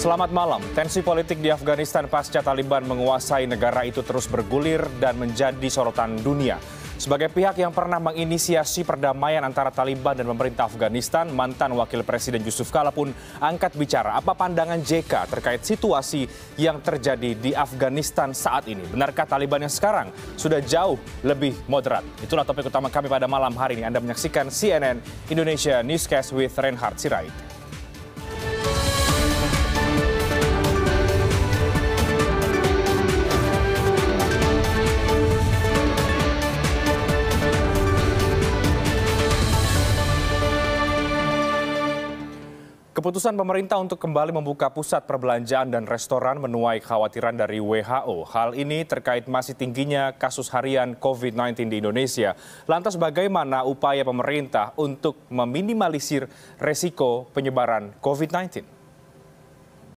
Selamat malam. Tensi politik di Afghanistan pasca Taliban menguasai negara itu terus bergulir dan menjadi sorotan dunia. Sebagai pihak yang pernah menginisiasi perdamaian antara Taliban dan pemerintah Afghanistan, mantan Wakil Presiden Yusuf Kala pun angkat bicara apa pandangan JK terkait situasi yang terjadi di Afghanistan saat ini. Benarkah Taliban yang sekarang sudah jauh lebih moderat? Itulah topik utama kami pada malam hari ini. Anda menyaksikan CNN Indonesia Newscast with Reinhard Sirait. Keputusan pemerintah untuk kembali membuka pusat perbelanjaan dan restoran menuai kekhawatiran dari WHO. Hal ini terkait masih tingginya kasus harian COVID-19 di Indonesia. Lantas bagaimana upaya pemerintah untuk meminimalisir resiko penyebaran COVID-19?